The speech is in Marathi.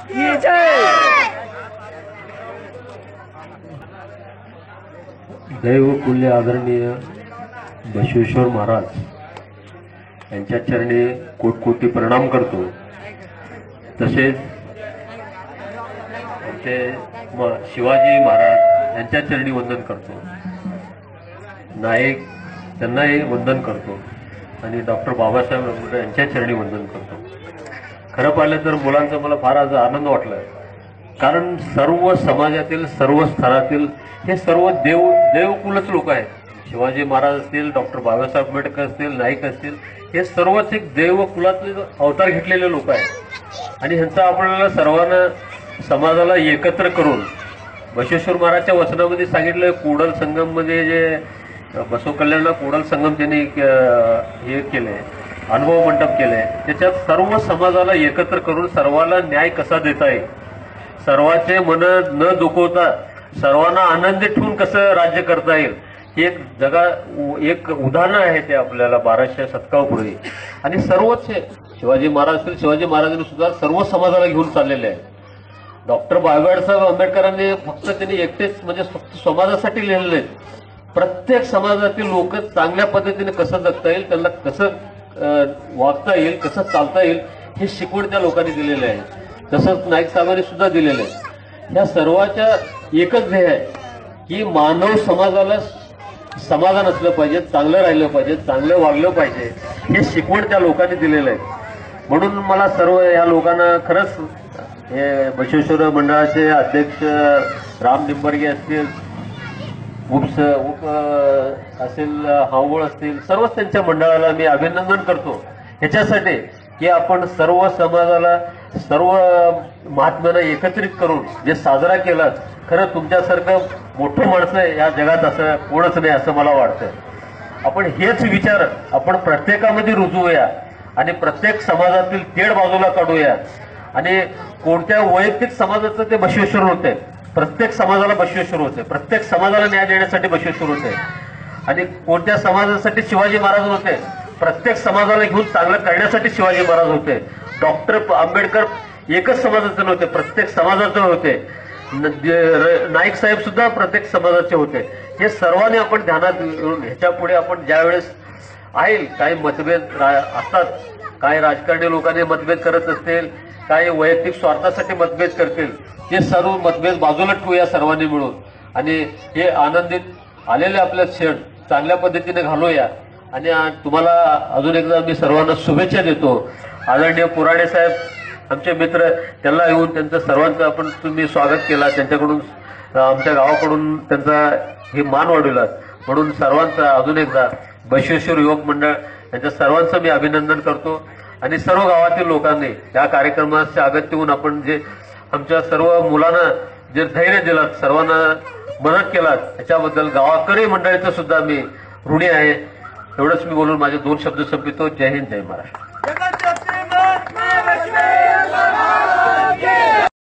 की जय। दैवकुल्य आदरणीय बसवेश्वर महाराज यांच्या चरणी कोटकोटी प्रणाम करतो। तसेच आमचे शिवाजी महाराज यांच्या चरणी वंदन करतो। नाईक त्यांनाही वंदन करतो आणि डॉक्टर बाबासाहेब आंबेडकर यांच्या चरणी वंदन करतो। खरं पाहिलं तर मुलांचा मला फार आज आनंद वाटला, कारण सर्व समाजातील सर्व स्तरातील हे सर्व देवकुलच लोक आहेत। शिवाजी महाराज असतील, डॉक्टर बाबासाहेब आंबेडकर असतील, नाईक असतील, हे सर्वच एक देवकुलातले अवतार घेतलेले लोक आहेत आणि ह्यांचा आपल्याला सर्वांना समाजाला एकत्र करून बसवेश्वर महाराजच्या वचनामध्ये सांगितलं, कुडल संगम मध्ये जे बसव कल्याणला कुडल संगम त्यांनी हे केले, अनुभव मंडप केले, त्याच्यात सर्व समाजाला एकत्र करून सर्वांना न्याय कसा देता येईल, सर्वांचे मन न दुखवता सर्वांना आनंदी ठेवून कसं राज्य करता येईल, एक एक उदाहरण आहे ते आपल्याला 1200 शतकापूर्वी। आणि सर्वच शिवाजी महाराज असतील, शिवाजी महाराजांनी सुद्धा सर्व समाजाला घेऊन चाललेले आहे। डॉक्टर बाबासाहेब आंबेडकरांनी फक्त त्यांनी एकटेच म्हणजे फक्त समाजासाठी लिहिलेले आहेत, प्रत्येक समाजातील लोक चांगल्या पद्धतीने कसं जगता येईल, त्यांना कसं वागता येईल, कसं चालता येईल हे शिकवण त्या लोकांनी दिलेलं आहे। तसंच नाईक साहेबांनी सुद्धा दिलेलं आहे। या सर्वांच्या एकच ध्येय आहे की मानव समाजाला समाधान असलं पाहिजे, चांगलं राहिलं पाहिजे, चांगलं वागलं पाहिजे, हे शिकवण त्या लोकांनी दिलेलं आहे। म्हणून मला सर्व या लोकांना खरंच हे बसवेश्वर मंडळाचे अध्यक्ष राम निंबर्गे असतील, उप असेल, हावळ असतील, सर्वच त्यांच्या मंडळाला मी अभिनंदन करतो ह्याच्यासाठी की आपण सर्व समाजाला सर्व महात्म्यांना एकत्रित करून जे साजरा केला, खरं तुमच्यासारखं मोठं माणसं या जगात असं कोणच नाही असं मला वाटतं। आपण हेच विचार आपण प्रत्येकामध्ये रुजवूया आणि प्रत्येक समाजातील तेढ बाजूला काढूया आणि कोणत्या वैयक्तिक समाजाचं ते बसवेश्वर होते, प्रत्येक समाजाला बसवेश्वर होते, प्रत्येक समाजाला न्याय देण्यासाठी बसवेश्वर होते आणि कोणत्या समाजासाठी शिवाजी महाराज होते, प्रत्येक समाजाला घेऊन चांगलं करण्यासाठी शिवाजी महाराज होते। डॉक्टर आंबेडकर एकच समाजाचे नव्हते, प्रत्येक समाजाचे होते। नाईक साहेब सुद्धा प्रत्येक समाजाचे होते। हे सर्वांनी आपण ध्यानात घेऊन ह्याच्या पुढे आपण ज्यावेळेस आहे काही मतभेद असतात, काही राजकारणी लोकांनी मतभेद करत असतील, काही वैयक्तिक स्वार्थासाठी मतभेद करतील, ते सर्व मतभेद बाजूला ठेवूया सर्वांनी मिळून आणि हे आनंदित आलेले आपल्या क्षण चांगल्या पद्धतीने घालूया। आणि तुम्हाला अजून एकदा मी सर्वांना शुभेच्छा देतो। आदरणीय पुराणे साहेब आमचे मित्र, त्यांना येऊन त्यांचं सर्वांचं आपण तुम्ही स्वागत केला, त्यांच्याकडून आमच्या गावाकडून त्यांचा हे मान वाढवला, म्हणून सर्वांचं अजून एकदा बसवेश्वर युवक मंडळ यांच्या सर्वांचं मी अभिनंदन करतो। आणि सर्व गावातील लोकांनी या कार्यक्रमाचे अगत्य होऊन आपण जे आमच्या सर्व मुलांना जे धैर्य दिलात, सर्वांना मदत केलात, त्याच्याबद्दल गावाकडे मंडळीचं सुद्धा मी ऋणी आहे। एवढंच मी बोलून माझे 2 शब्द संपवितो। जय हिंद, जय महाराष्ट्र।